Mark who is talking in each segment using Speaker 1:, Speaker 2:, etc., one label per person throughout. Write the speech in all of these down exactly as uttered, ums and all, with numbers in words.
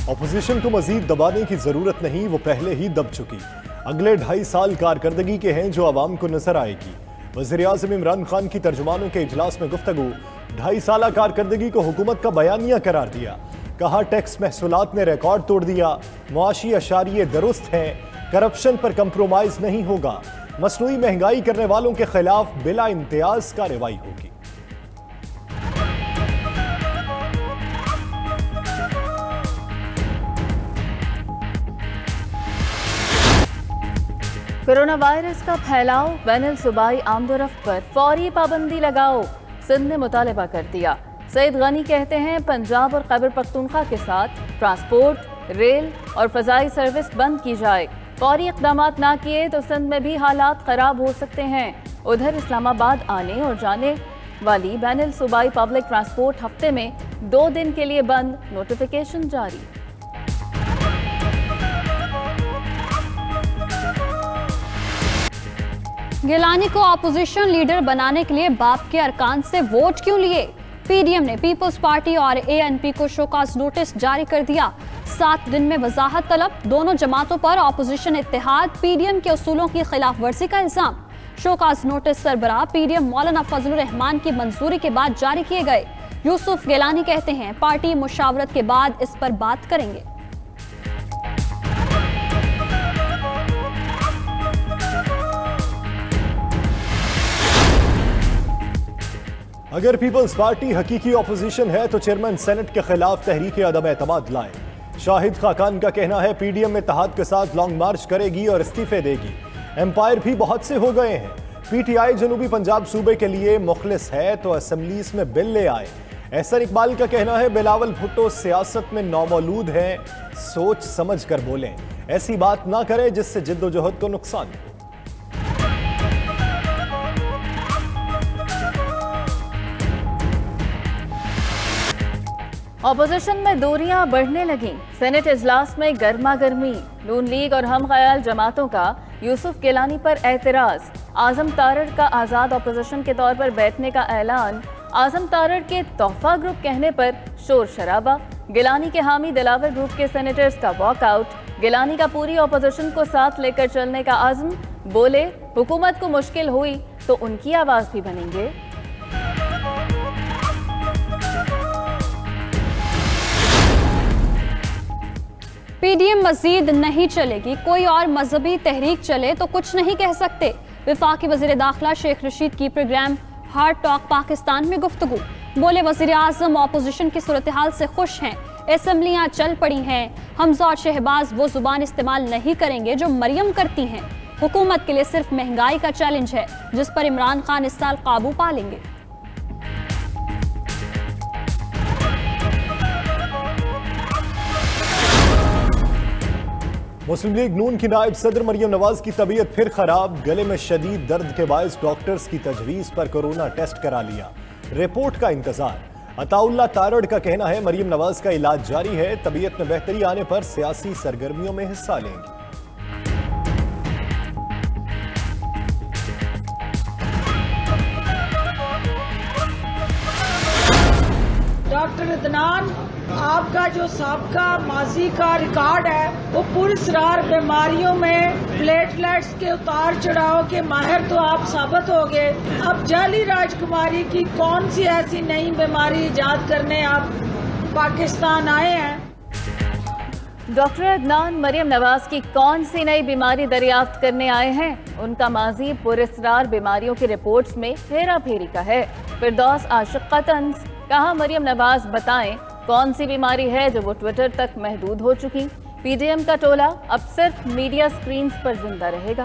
Speaker 1: Opposition को मजीद दबाने की जरूरत नहीं, वो पहले ही दब चुकी। अगले ढाई साल कारकर्दगी के हैं जो आवाम को नजर आएगी। वज़ीर आज़म इमरान खान की तर्जुमानों के इजलास में गुफ्तगू। ढाई साल कारकर्दगी को हुकूमत का बयानिया करार दिया। कहा टैक्स महसूलात ने रिकॉर्ड तोड़ दिया, मुआशी अशारिये दुरुस्त हैं, करप्शन पर कंप्रोमाइज नहीं होगा, मसनूई महंगाई करने वालों के खिलाफ बिला इम्तियाज कार्रवाई होगी।
Speaker 2: कोरोना वायरस का फैलाव, बैनुल सूबाई आमदोरफ्त पर फौरी पाबंदी लगाओ, सिंध ने मुतालबा कर दिया। सईद गनी कहते हैं पंजाब और खैबर पख्तूनख्वा के साथ ट्रांसपोर्ट, रेल और फजाई सर्विस बंद की जाए। फौरी इक़दाम ना किए तो सिंध में भी हालात खराब हो सकते हैं। उधर इस्लामाबाद आने और जाने वाली बैनुल सूबाई पब्लिक ट्रांसपोर्ट हफ्ते में दो दिन के लिए बंद, नोटिफिकेशन जारी।
Speaker 3: गिलानी को अपोजिशन लीडर बनाने के लिए बाप के अरकान से वोट क्यों लिए? पीडीएम ने पीपल्स पार्टी और एएनपी को शोकाज नोटिस जारी कर दिया। सात दिन में वजाहत तलब। दोनों जमातों पर अपोजिशन इत्तेहाद, पीडीएम के उसूलों की खिलाफ वर्जी का इल्जाम। शोकाज नोटिस सरबराह पीडीएम मौलाना फजलुर रहमान की मंजूरी के बाद जारी किए गए। यूसुफ गिलानी कहते हैं पार्टी मुशावरत के बाद इस पर बात करेंगे।
Speaker 1: अगर पीपल्स पार्टी हकीकी ऑपोजिशन है तो चेयरमैन सेनेट के खिलाफ तहरीक अदम एतमाद लाए। शाहिद खाकान का कहना है पीडीएम इत्तेहाद के साथ लॉन्ग मार्च करेगी और इस्तीफे देगी। एम्पायर भी बहुत से हो गए हैं। पीटीआई जनूबी पंजाब सूबे के लिए मुखलिस है तो असेंबलीज में बिल ले आए। एहसन इकबाल का कहना है बिलावल भुट्टो सियासत में नौमौलूद हैं, सोच समझ कर बोलें, ऐसी बात ना करें जिससे जिद्दोजहद को नुकसान हो।
Speaker 2: ऑपोजिशन में दूरियां बढ़ने लगीं। सेनेट इजलास में गर्मा गर्मी। नून लीग और हम ख्याल जमातों का यूसुफ गिलानी पर एतराज। आजम तारड़ का आज़ाद ऑपोजिशन के तौर पर बैठने का ऐलान। आजम तारड़ के तोहफा ग्रुप कहने पर शोर शराबा। गिलानी के हामी दिलावर ग्रुप के सेनेटर्स का वॉकआउट। गिलानी का पूरी ऑपोजिशन को साथ लेकर चलने का आज़म। बोले हुकूमत को मुश्किल हुई तो उनकी आवाज भी बनेंगे।
Speaker 3: पीडीएम मजीद नहीं चलेगी, कोई और मजहबी तहरीक चले तो कुछ नहीं कह सकते। विफाकी वजीर दाखिला शेख रशीद की प्रोग्राम हार्ड टॉक पाकिस्तान में गुफ्तगू। बोले वजीर आजम ऑपोजिशन की सूरत हाल से खुश हैं, असम्बलियाँ चल पड़ी हैं। हमजा और शहबाज वो जुबान इस्तेमाल नहीं करेंगे जो मरियम करती हैं। हुकूमत के लिए सिर्फ महंगाई का चैलेंज है जिस पर इमरान खान इस साल काबू पा लेंगे।
Speaker 1: मुस्लिम लीग नून की नायब सदर मरियम नवाज की तबीयत फिर खराब। गले में शदीद दर्द के बायस डॉक्टर्स की तजवीज़ पर कोरोना टेस्ट करा लिया, रिपोर्ट का इंतजार। अताउल्ला तारड़ का कहना है मरियम नवाज का इलाज जारी है, तबीयत में बेहतरी आने पर सियासी सरगर्मियों में हिस्सा लेंगी।
Speaker 4: डॉक्टर अदनान, आपका जो सबका माजी का रिकॉर्ड है वो पुरस्कार बीमारियों में प्लेटलेट्स के उतार चढ़ाव के माहिर तो आप साबित हो गए। अब जाली राजकुमारी की कौन सी ऐसी नई बीमारी इजाद करने आप पाकिस्तान आए हैं?
Speaker 2: डॉक्टर अदनान मरियम नवाज की कौन सी नई बीमारी दरियाफ्त करने आए हैं? उनका माजी पुरस्कार बीमारियों की रिपोर्ट्स में हेरा फेरी का है। फिरदौस आशिक का तंज। कहा मरियम नवाज बताएं कौन सी बीमारी है जो वो ट्विटर तक महदूद हो चुकी। पीडीएम का टोला अब सिर्फ मीडिया स्क्रीन्स पर जिंदा रहेगा।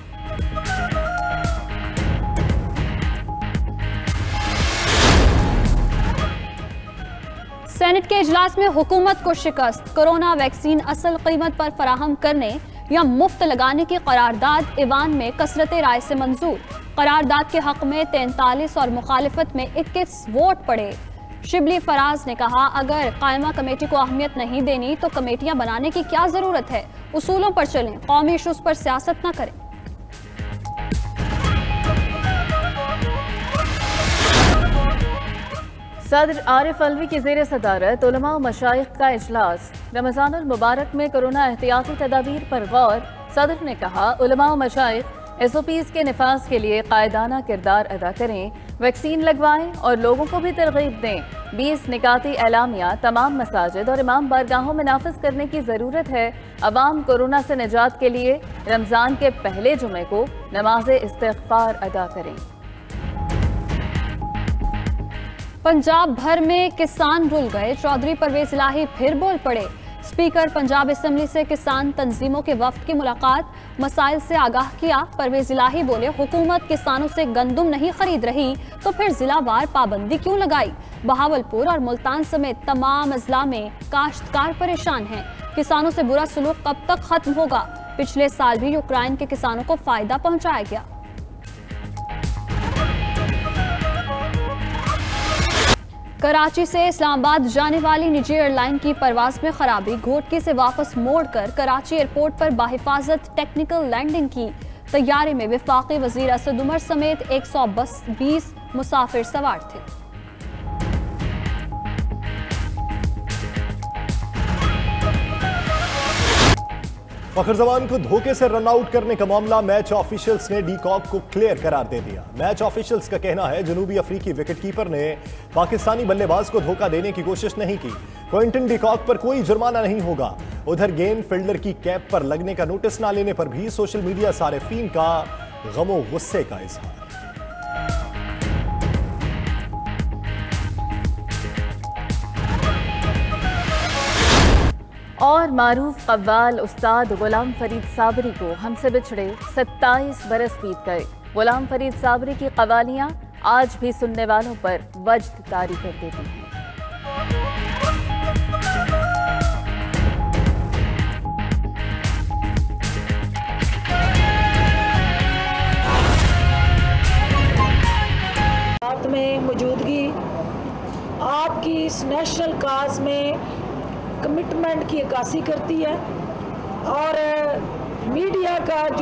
Speaker 3: सेनेट के इजलास में हुकूमत को शिकस्त। कोरोना वैक्सीन असल कीमत पर फराहम करने या मुफ्त लगाने की करारदाद ईवान में कसरत राय से मंजूर। करारदाद के हक में तैंतालीस और मुखालिफत में इक्कीस वोट पड़े। शिबली फराज ने कहा अगर कायमा कमेटी को अहमियत नहीं देनी तो कमेटियां बनाने की क्या जरूरत है, उसूलों पर चलें, कौमी इशूज पर सियासत न करें।
Speaker 2: सदर आरिफ अलवी की ज़ेर सदारत उलमा व मशाइख का इजलास। रमज़ानुल मुबारक में कोरोना एहतियाती तदाबीर पर गौर। सदर ने कहा, उलमा व मशाइख एस ओ पीज़ के निफाज के लिए कायदाना किरदार अदा करें, वैक्सीन लगवाएं और लोगों को भी तरगीब दें। बीस निकाती एलामिया तमाम मसाजिद और इमाम बारगाहों में नाफिज करने की ज़रूरत है। अवाम कोरोना से निजात के लिए रमज़ान के पहले जुमे को नमाज इस्तिग़फ़ार अदा करें।
Speaker 3: पंजाब भर में किसान रुल गए, चौधरी परवेज इलाही फिर बोल पड़े। स्पीकर पंजाब असेंबली से किसान तंजीमों के वफ्द की मुलाकात, मसाइल से आगाह किया। परवेज इलाही बोले, हुकूमत किसानों से गंदुम नहीं खरीद रही तो फिर जिलावार पाबंदी क्यों लगाई। बहावलपुर और मुल्तान समेत तमाम अजला में काश्तकार परेशान हैं। किसानों से बुरा सलूक कब तक खत्म होगा। पिछले साल भी यूक्रेन के किसानों को फायदा पहुंचाया गया। कराची से इस्लामाबाद जाने वाली निजी एयरलाइन की परवाज में खराबी, घोटकी से वापस मोड़कर कराची एयरपोर्ट पर बाहिफाजत टेक्निकल लैंडिंग की। तैयारे में वफाकी वजीर असद उमर समेत एक सौ बीस मुसाफिर सवार थे।
Speaker 1: फखर जमान को धोखे से रन आउट करने का मामला, मैच ऑफिशियल्स ने डी कॉक को क्लियर करार दे दिया। मैच ऑफिशियल्स का कहना है, जनूबी अफ्रीकी विकेटकीपर ने पाकिस्तानी बल्लेबाज को धोखा देने की कोशिश नहीं की। क्विंटन डी कॉक पर कोई जुर्माना नहीं होगा। उधर गेंद फील्डर की कैप पर लगने का नोटिस ना लेने पर भी सोशल मीडिया सारिफीन का गमो गुस्से का इजहार।
Speaker 2: और मारूफ कव्वाल उस्ताद गुलाम फरीद साबरी को हमसे बिछड़े सत्ताईस बरस बीत गए। गुलाम फरीद साबरी की कव्वालियां आज भी सुनने वालों पर वज्द तारी कर देती हैं।
Speaker 4: भारत में मौजूदगी आपकी इस नेशनल काज में कमिटमेंट की अक्कासी करती है और मीडिया का जो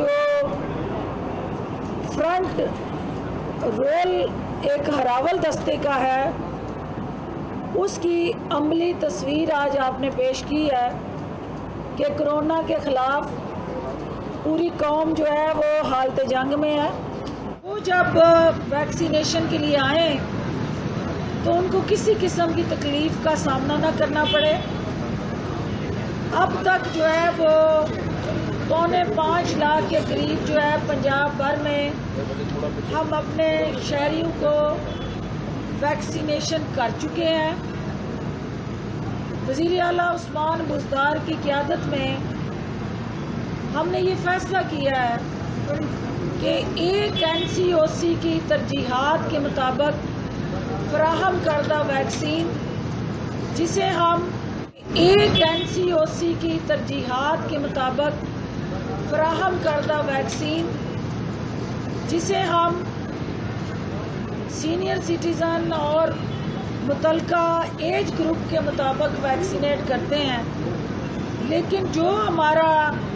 Speaker 4: फ्रंट रोल एक हरावल दस्ते का है, उसकी अमली तस्वीर आज आपने पेश की है कि कोरोना के खिलाफ पूरी कौम जो है वो हालत जंग में है। वो जब वैक्सीनेशन के लिए आए तो उनको किसी किस्म की तकलीफ का सामना ना करना पड़े। अब तक जो है वो पौने पाँच लाख के करीब जो है पंजाब भर में हम अपने शहरियों को वैक्सीनेशन कर चुके हैं। वज़ीर आला उस्मान बुज़दार की क़यादत में हमने ये फैसला किया है कि एक एन सी ओ सी की तरजीहात के मुताबिक फराहम करदा वैक्सीन, जिसे हम एक एन सी ओ सी की तरजीहात के मुताबिक फराहम करदा वैक्सीन जिसे हम सीनियर सिटीज़न और मुतलका एज ग्रुप के मुताबिक वैक्सीनेट करते हैं। लेकिन जो हमारा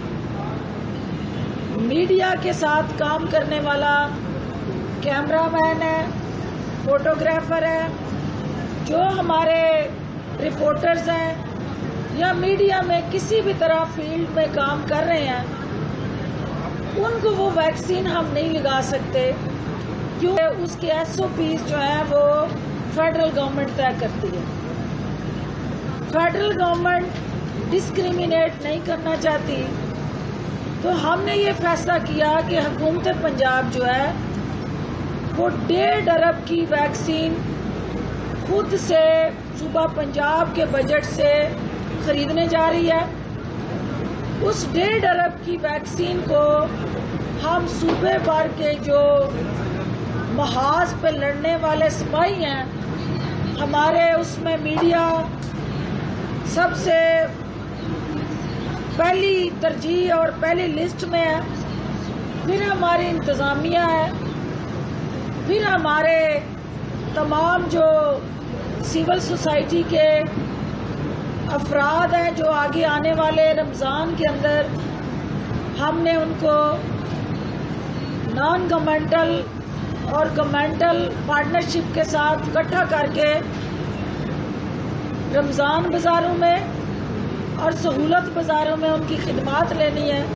Speaker 4: मीडिया के साथ काम करने वाला कैमरामैन है, फोटोग्राफर है, जो हमारे रिपोर्टर्स हैं या मीडिया में किसी भी तरह फील्ड में काम कर रहे हैं, उनको वो वैक्सीन हम नहीं लगा सकते क्योंकि उसके एस ओ पीज़ जो हैं वो फेडरल गवर्नमेंट तय करती है। फेडरल गवर्नमेंट डिस्क्रिमिनेट नहीं करना चाहती, तो हमने ये फैसला किया कि हुकूमत पंजाब जो है वो डेढ़ अरब की वैक्सीन खुद से सूबा पंजाब के बजट से खरीदने जा रही है। उस डेढ़ अरब की वैक्सीन को हम सूबे भर के जो महाज पे लड़ने वाले सिपाही हैं, हमारे उसमें मीडिया सबसे पहली तरजीह और पहली लिस्ट में है, फिर हमारी इंतज़ामिया है, फिर हमारे तमाम जो सिविल सोसाइटी के अफराद हैं जो आगे आने वाले रमज़ान के अंदर हमने उनको नॉन गवर्नमेंटल और गवर्नमेंटल पार्टनरशिप के साथ इकट्ठा करके रमज़ान बाज़ारों में और सहूलत बाज़ारों में उनकी खिदमात लेनी है।